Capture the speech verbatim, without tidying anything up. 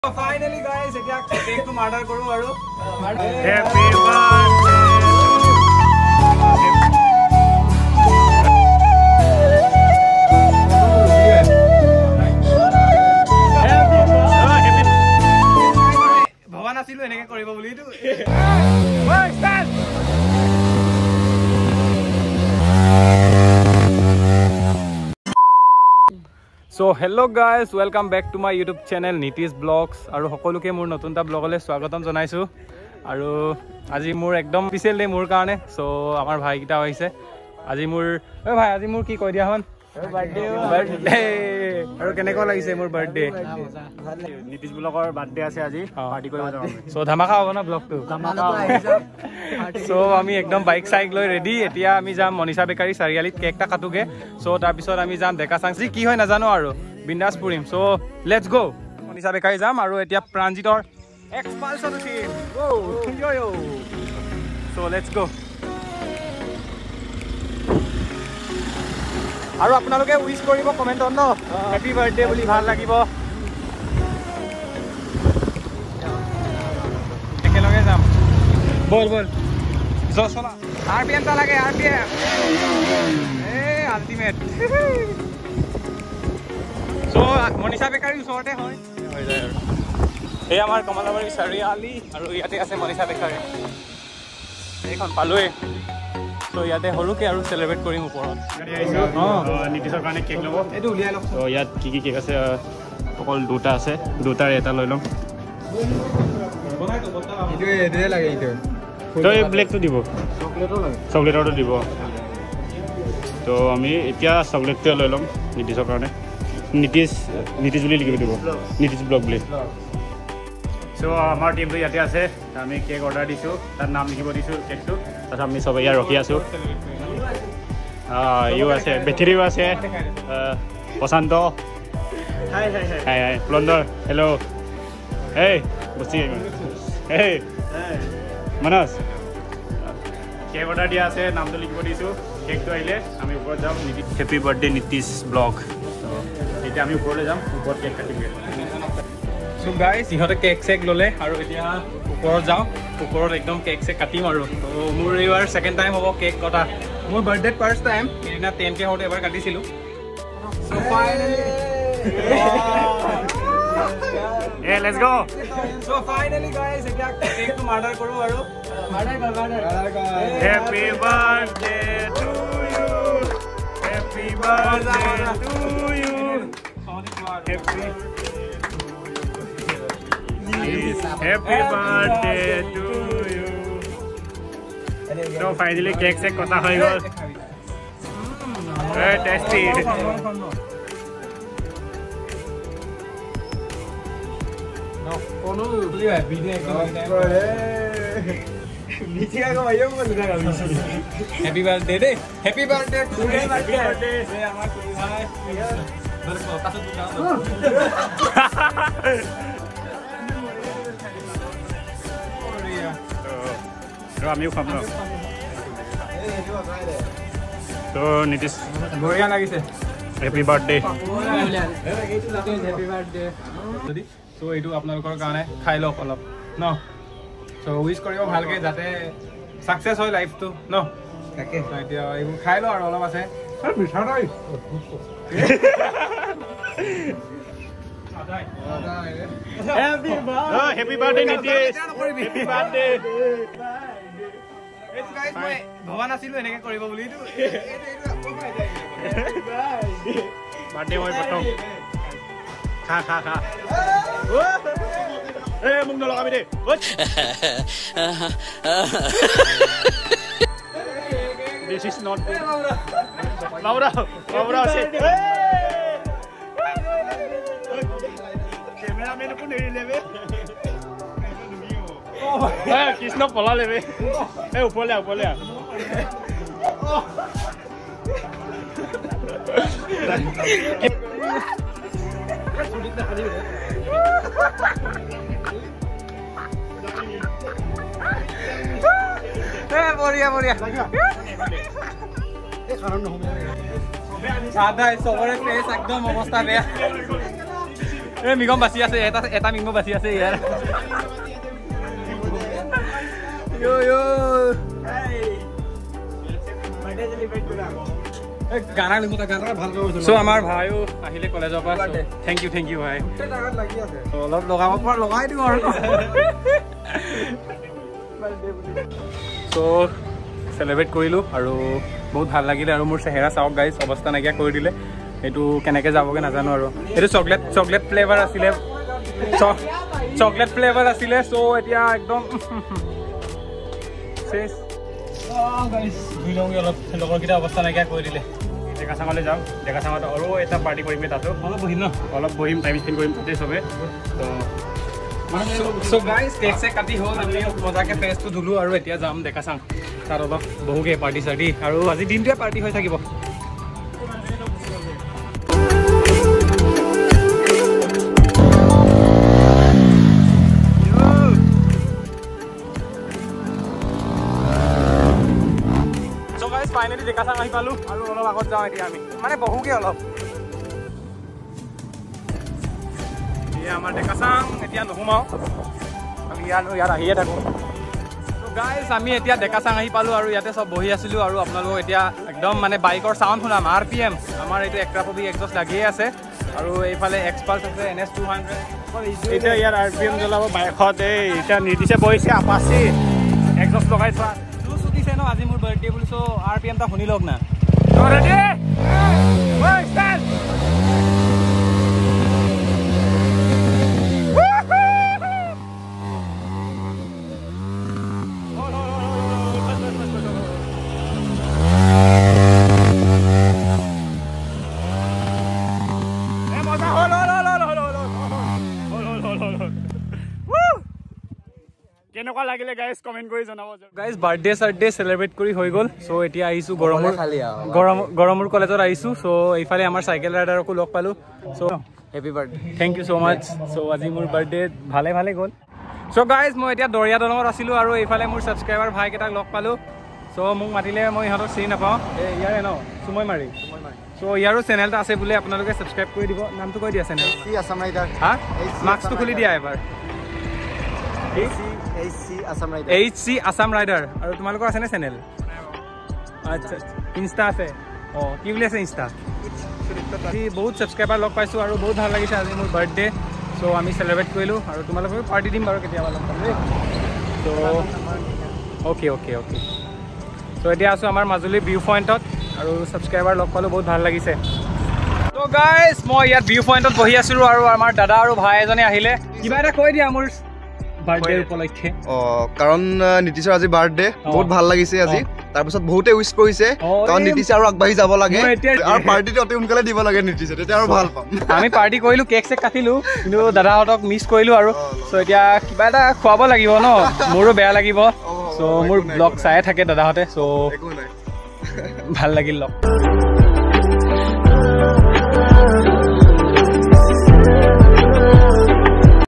Finally guys, এতিয়া কেকটো murder কৰো আৰু হ্যাপি বার্থডে ভবা নাছিলো এনেকে কৰিব বুলি এইটো So hello guys, welcome back to my YouTube channel Nitish Vlogs aru hokoluke mur notun ta vlog le swagatam janaisu aru aji mur ekdom special day mur karone so amar bhai kita hoise aji mur oy bhai aji mur ki koi dia hon birthday birthday aru kene ko lagise mur birthday Nitish Vlogor birthday ase aji party koribo jam so dhamaka hobo na vlog tu dhamaka so ami ekdom bike cycle loi ready etia ami jam Monisha Bakery Sarialit cake ta katuge so tar pisor ami jam deka sangsi ki hoy na jano aru bindas purim so let's go Monisha Bakery jam aru etia Pranjitor Expulsion team go yo yo so let's go আৰু আপোনালোকে wish কৰিব কমেন্টত ন happy birthday বুলি ভাল লাগিব একেলগে যাম বল বল জছলা RPM টা লাগে আরপিএম এ আল্টিমেট সো মনিষা বেকাৰী ওচৰতে হয় হৈ যায় আৰু এই আমাৰ কমলাবাৰী চাৰিআলি আৰু ইয়াতে আছে মনিষা বেকাৰী এইখন পালোৱে So ইয়াতে হৰুকে আৰু সেলিব্ৰেট কৰিম ওপৰত অ নিতিশৰ কাৰণে কেক লব এটো উলিয়াই লওক তো ইয়াত কি কি কেক আছে অকল দুটা আছে দুটাৰ এটা লৈ লম বনাই তো বতা ইটো এদে লাগে ইটো তো এই ব্লেক তো দিব চকলেটও লাগে চকলেটটো দিব তো আমি এতিয়া চকলেটটো লৈ লম নিতিশৰ কাৰণে নিতিশ নিতিশ বুলি লিখি দিব নিতিশ ব্লগ বুলি So আমাৰ টিমটো ইয়াতে আছে আমি কেক অৰ্ডাৰ দিছো তাৰ নাম লিখিব দিছো কেকটো তাৰপিছত আমি সব ইয়াত ৰখি আছো ইউ আছে বেটেৰীও আছে প্ৰশান্ত হাই হাই হাই হাই প্লণ্ডৰ হেল্ল' হেই বসি হেই মানস কেক অৰ্ডাৰ দিয়া আছে নামটো লিখিব দিছো কেকটো আহিলে আমি ওপৰত যাম হেপি বাৰ্থডে নিতিশ ব্লগ এতিয়া আমি ওপৰলৈ যাম ওপৰত কেক কাটিমগে So guys, ইহতে কেক চেক ললে আৰু এতিয়া ওপৰত যাও ওপৰত একদম কেক চেক কাটিম আৰু তো মোৰ এইবাৰ সেকেন্ড টাইম হ'ব কেক কটা মোৰ বাৰ্থডে ফাৰ্স্ট টাইম এনা টেন কে হতে এবাৰ কাটিছিলো সো ফাইনালি এ let's go so finally guys এতিয়া কেকটো মাৰ্ডাৰ কৰো আৰু মাৰ্ডাৰ কৰ মাৰ্ডাৰ কৰ happy birthday to you happy birthday to you happy Happy birthday to you. So finally cake se kota hoy gol. Very tasty. No, kono video video ekdom niche aga bhaiya ko lugha ga Happy birthday de Happy birthday to you. Happy birthday se amar koi bhai bar ko ta to jao তো আমিও খাম ন তো নিতিশ বঢ়িয়া লাগিছে happy birthday happy birthday তো এইটো আপোনালোকৰ কাৰণে খাই লওক অলপ ন তো উইশ কৰিব ভালকে যাতে সাকসেস হয় লাইফটো ন তাকে এতিয়া এইবোৰ খাই লও আৰু অলপ আছে আৰু মিঠা নাই Happy birthday! Oh, happy birthday, Nitish! Happy birthday! Hey guys, মই ভবা নাছিলো এনেকে কৰিব বুলি এইটো বাৰ্থডে মই প্ৰথম খা খা খা এ মুখ নলগাবি দে This is not good. Laura, Laura say. Cameraman pun dari lebe. Eh, Krishna pola lebe. Eh, upor le, upor le. Eh, boria, boria. Eh, karon no. Sada, sobore face ekdom অবস্থা বেয়া। এই মিগম বাচি আছে এটা এটা মিগম বাচি আছে ইয়াৰ ইয়ো ইয়ো বাৰ্থডে সেলিব্ৰেট কৰা গানা লিখোতা গানা ভাল কৰিছো সো আমাৰ ভাইও আহিলে কলেজৰ পৰা থ্যাংক ইউ থ্যাংক ইউ ভাই টাকাত লাগি আছে অলপ লগাব পৰা লগাই দিও আৰু সো সেলিব্ৰেট কৰিলো আৰু বহুত ভাল লাগিলে আৰু মোৰ চেহেৰা চাওক গাইস অৱস্থা নাইকিয়া কৰি দিলে এটো কেনেকে যাবগে নাজানো আৰু এটো চকলেট চকলেট ফ্লেভাৰ আছিলে চকলেট ফ্লেভাৰ আছিলে সো এতিয়া একদম শেষ অ গাইস দুই লংগে অলপ লগৰ কিটা অৱস্থা নাইকিয়া কৰি দিলে দেখা চাঙলে যাও দেখা চাঙত আৰু এটা পাৰ্টি কৰিম তাতো অলপ বহিম ন অলপ বহিম টাইম স্পেন্ড কৰিম তাতে সবে তো সো গাইস কেক সে কাটি হ'ল আমি মজাকে ফেসটো ধুলো আৰু এতিয়া যাম দেখা চাং তাৰ অলপ বহুকে পাৰ্টি সাৰ্টি আৰু আজি দিনটোৱে পাৰ্টি হৈ থাকিব ফাইনালি দেখা চাং আহি পালো আৰু অলপ আগত যাওঁ এতিয়া আমি মানে বহুকে অলপ এয়া আমাৰ দেখা চাং এতিয়া নুসুমাও আমি ইয়াত ইয়াত আহিয়ে থাকোঁ তো গাইজ আমি এতিয়া দেখা চাং আহি পালোঁ আৰু ইয়াতে চব বহি আছিলোঁ আৰু আপোনালোকক এতিয়া একদম মানে বাইকৰ চাউণ্ড শুনাম আৰ পি এম আমাৰ এইটো এক্ট্ৰাপবি এক্সষ্ট লাগিয়ে আছে আৰু এইফালে এক্সপাল্ছ আছে এন এছ টু হাণ্ড্ৰেড এতিয়া ইয়াত আৰ পি এম জ্বলাব বাইকত এই এতিয়া নিৰ্দিছে বহিছে আপাচি এক্সষ্ট লগাই থোৱা আছে ন আজি মোৰ বাৰ্থডে বুলি চ' আৰ পি এম টা শুনি লওক না ৰেডি ওই ষ্টাৰ্ট কেনেকুৱা লাগিলে গাইস কমেন্ট কৰি জনাব গাইস বাৰ্থডে সাৰ্থডে সেলিব্ৰেট কৰি হৈ গল সো এতিয়া আহিছো গৰমৰ গৰম গৰমৰ কলেজত আহিছো সো এইফালে আমাৰ সাইকেল ৰাইডাৰকো লগ পালো so happy birthday thank you so much so আজি মোৰ বাৰ্থডে ভালে ভালে গল সো গাইস মই এতিয়া দৰিয়া দলঙত আছিলো আৰু এইফালে মোৰ সাবস্ক্ৰাইবাৰ ভাই কেইটাক লগ পালো সো মোক মাতিলে মই ইহঁতক চিনি নাপাওঁ এই ইয়াৰে ন সুময় মাৰি সো ইয়াৰো চেনেলটা আছে বোলে আপোনালোকে সাবস্ক্ৰাইব কৰি দিব নামটো কৈ দিয়া চেনেল চি আসাম ৰাইডাৰ হা মাৰ্কসটো খুলি দিয়া এবাৰ H C Assam rider H C Assam rider আৰু তোমালোকৰ আছে নে চেনেল আচ্ছা ইনষ্টা আছে অ কি বুলি আছে ইনষ্টা আজি বহুত ছাবস্ক্ৰাইবাৰ লগ পাইছোঁ আৰু বহুত ভাল লাগিছে আজি মোৰ বাৰ্থডে সো আমি সেলিব্ৰেট কৰিলোঁ আৰু তোমালোকক পাৰ্টি দিম বাৰু কেতিয়াবা লগ পাম দেই so okay okay okay so এতিয়া আছোঁ আমাৰ মাজুলী ভিউ পইণ্টত আৰু ছাবস্ক্ৰাইবাৰ লগ পালোঁ বহুত ভাল লাগিছে তো গাইজ মই ইয়াত ভিউ পইণ্টত বহি আছিলোঁ আৰু আমাৰ দাদা আৰু ভাই এজনে আহিলে কিবা এটা কৈ দিয়া মোৰ বাৰ্থডে উপলক্ষে অ কাৰণ নীতিশৰ আজি বাৰ্থডে বহুত ভাল লাগিছে আজি তাৰপিছত বহুতে উইশ কৰিছে কাৰণ নীতিশ আৰু আগবাঢ়ি যাব লাগে আৰু পাৰ্টিটো অতি সোনকালে দিব লাগে নীতিশে তেতিয়া আৰু ভাল পাম আমি পাৰ্টি কৰিলোঁ কেক চেক কাটিলোঁ কিন্তু দাদাহঁতক মিছ কৰিলোঁ আৰু চ' এতিয়া কিবা এটা খুৱাব লাগিব ন মোৰো বেয়া লাগিব চ' মোৰ ব্লগ চায়ে থাকে দাদাহঁতে চ' ভাল লাগিল লগ